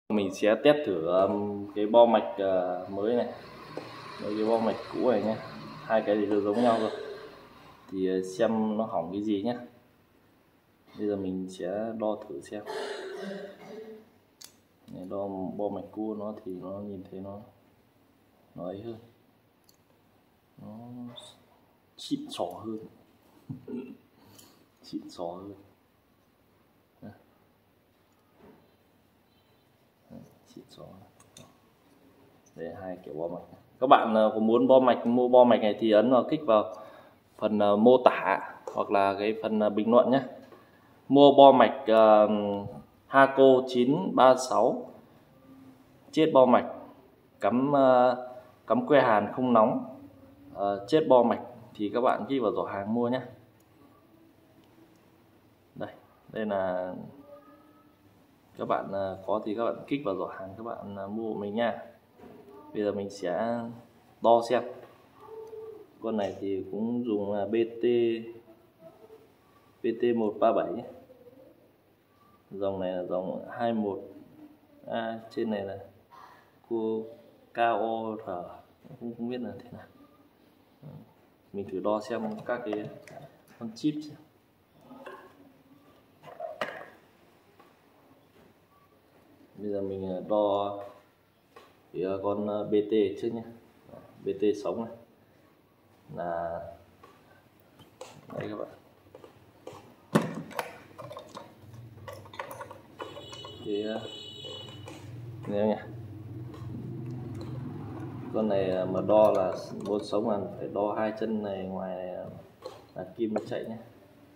Mình sẽ test thử cái bo mạch mới này, cái bo mạch cũ này nhé. Hai cái thì đều giống nhau rồi, thì xem nó hỏng cái gì nhé. Bây giờ mình sẽ đo thử xem. Để đo bo mạch cũ nó thì nó nhìn thấy nó ấy hơn, nó xịn xò hơn. Xịn xò hơn, xịn xò. Đây hai kiểu bo mạch. Các bạn có muốn mua bo mạch này thì ấn vào kích vào phần mô tả hoặc là cái phần bình luận nhé. Mua bo mạch Haco 936 chết bo mạch, cắm que hàn không nóng, chết bo mạch thì các bạn ghi vào giỏ hàng mua nhé. Đây là các bạn có thì các bạn kích vào giỏ hàng các bạn mua của mình nha. Bây giờ mình sẽ đo xem. Con này thì cũng dùng BT137 nhé. Dòng này là dòng 21, trên này là KOR, không biết là thế nào. Mình thử đo xem các cái con chip xem. Bây giờ mình đo thì con BT trước nhé. BT sống này là đây các bạn. Thì nếu nhỉ, con này mà đo là muốn sống là phải đo hai chân này, ngoài này là kim nó chạy nhé.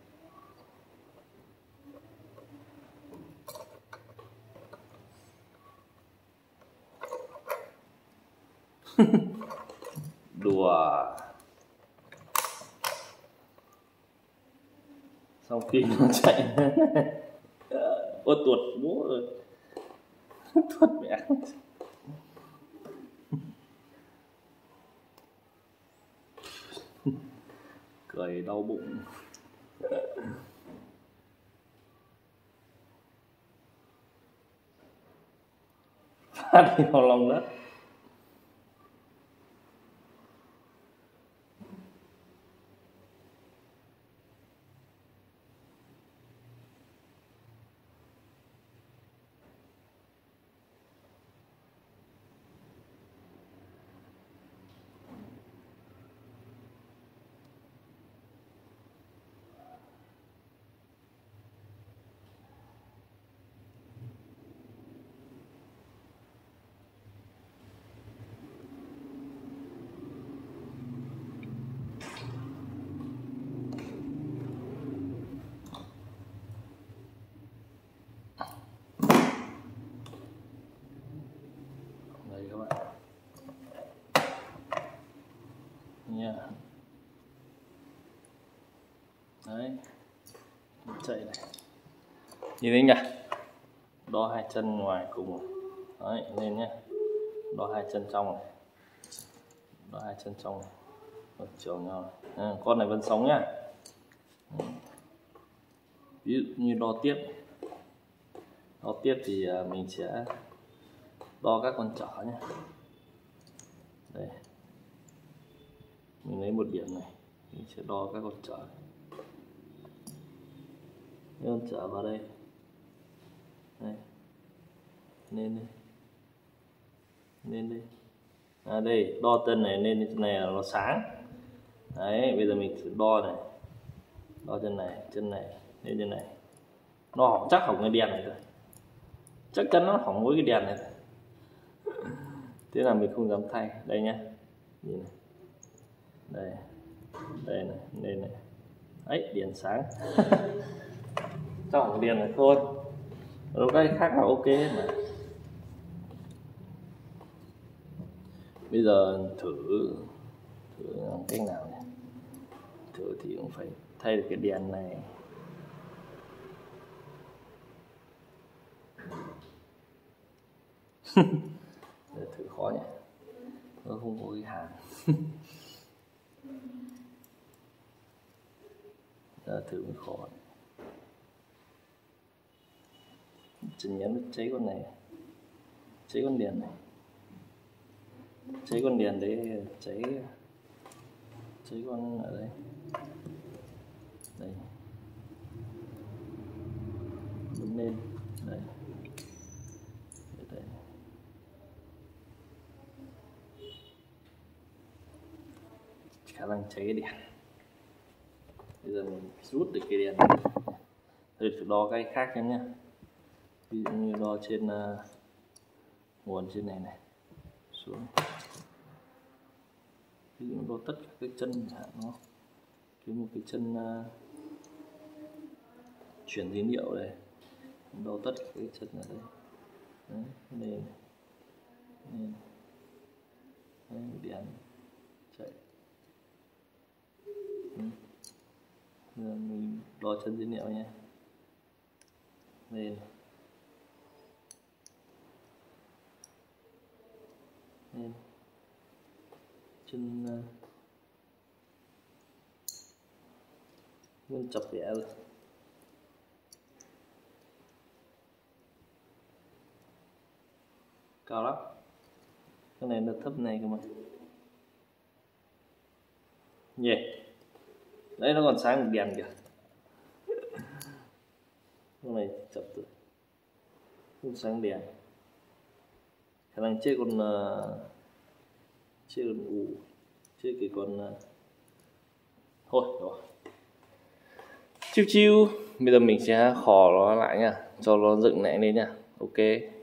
Đùa, xong kim nó chạy. Ôi tuột bố rồi. Tuột mẹ. Cười đau bụng. Phát đi vào lòng đất. Đây các bạn nha. Đấy, chạy này, nhìn thấy nhỉ, đo hai chân ngoài cùng đấy lên nhé. Đo hai chân trong này, đo hai chân trong này, chiều nhau này. Con này vẫn sống nhá. Ví dụ như đo tiếp thì mình sẽ đo các con chỏ nhé. Đây, mình lấy một điểm này, mình sẽ đo các con chỏ. Con chỏ vào đây, đây, lên đây, đây đo chân này lên chân này là nó sáng. Đấy, bây giờ mình thử đo này, đo chân này lên chân này, nó hỏng, chắc hỏng cái đèn này rồi, chắc chắn nó hỏng mỗi cái đèn này. Thế là mình không dám thay. Đây nhá, nhìn này, đây này, lên này, ấy đèn sáng. Chắc hỏng đèn này thôi, rồi cái khác là ok hết mà. Bây giờ thử làm cách nào nhỉ? Thử thì cũng phải thay được cái đèn này. Giờ thử khó nhỉ, nó không có cái hàn. Giờ thử mới khó. Chân nhấn nó cháy con này. cháy con đèn này, cháy con đèn đấy, cháy con ở đây, đây bấm lên đây, đây. Khả năng cháy cái đèn. Bây giờ mình rút được cái đèn này. Tôi phải đo cái khác em nhé. Ví dụ như đo trên nguồn trên này này xuống, ví dụ đo tất cả các chân chẳng hạn, nó kiếm một cái chân chuyển tín hiệu này, đo tất cả các chân ở đây. Đấy, lên đấy, đèn chạy. Giờ mình đo chân tín hiệu nhé, lên chân luôn chập vẽ rồi. Cao lắm, cái này nó thấp này cơ mà nhỉ. Đấy, nó còn sáng đèn kìa. Cái này chập rồi, không sáng đèn, khả năng chết con chết cái con thôi rồi. Chiu chiu, bây giờ mình sẽ khò nó lại nha, cho nó dựng lại lên nha. Ok.